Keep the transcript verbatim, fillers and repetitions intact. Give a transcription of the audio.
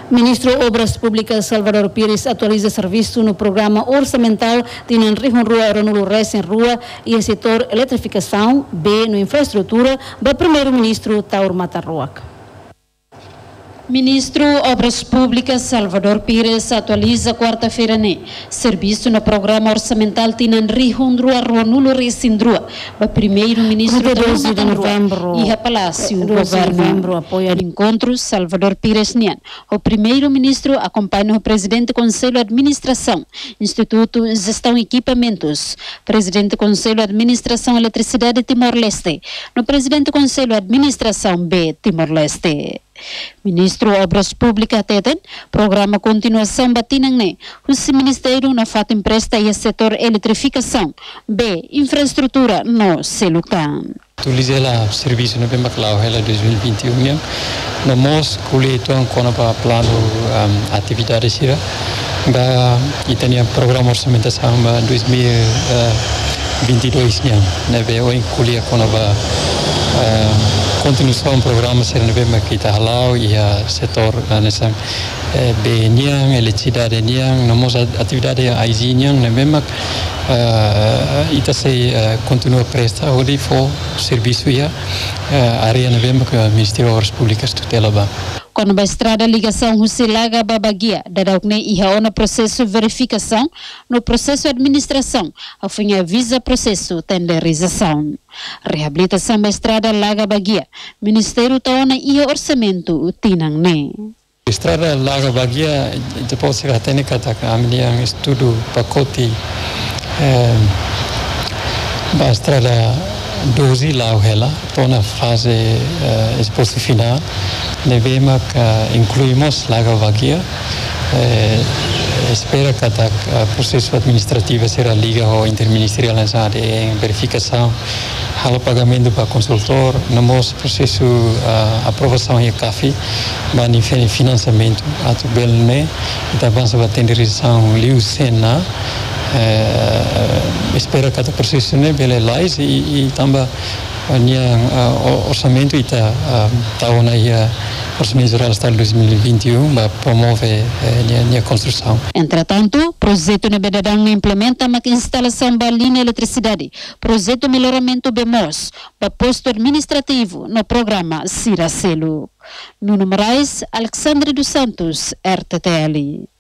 Ministro Obras Públicas Salvador Pires atualiza serviço no programa orçamental de Nanrihon Rua Ronulo Res em Rua e o setor eletrificação, B no infraestrutura, do primeiro-ministro Taur Matarroac. Ministro Obras Públicas Salvador Pires atualiza quarta-feira né serviço no programa orçamental Tinanrihon Rua Ronulo Res em Rua, o primeiro-ministro doze de novembro e a Palácio Governo apoia encontro Salvador Pires Nian. O primeiro-ministro acompanha o presidente do Conselho de Administração, Instituto Gestão e Equipamentos, presidente do Conselho de Administração Eletricidade Timor-Leste, no presidente do Conselho de Administração B Timor-Leste. Ministro Obras Públicas Teten, programa continuação batinang ne, o Ministério na fata empresta e setor eletrificação, B, infraestrutura no Selucan. Atualiza lá serviço no Bembaclau, ela dois mil e vinte e um, no mos kuliton kona pa plano um, atividade sira, ba itania programa orçamentação ba dois mil e vinte e dois nya, nebe o kulia kona ba continuação programa ser nebe makita halau e a setor nessa B niang eletricidade niang nomos atividade I Z niang nebe mak ita se continua presta hoje for serviço ia área nebe mak Ministério Obras Públicas tutela ba. Quando a estrada ligação Husilaga Babagia, dadaukne iha no processo verificação, no processo administração, a fim avisa processo tenderização. Reabilitação da estrada Laga Bagia, Ministério taona iha orçamento tinang ne. Estrada Laga Bagia, depois se atende kata kami yang estudo pacote ba estrada doze lá ela, tô na fase uh, exposto final. Devemos uh, incluímos Laga Bagia. Uh, espera que o processo administrativo será liga ao interministerial em verificação, ao pagamento para consultor, no nosso processo uh, aprovação e café, mas financiamento, a tubel né, e também se vai ter direção liu cena. Uh, espero que o processo né bele lais e, e também o orçamento está tá na orçamento geral estado dois mil e vinte e um para promover a construção. Entretanto, o projeto na Bedadang implementa uma instalação da linha eletricidade, projeto melhoramento B M O S, para posto administrativo no programa Ciracelo. Nuno Moraes, Alexandre dos Santos, R T T L.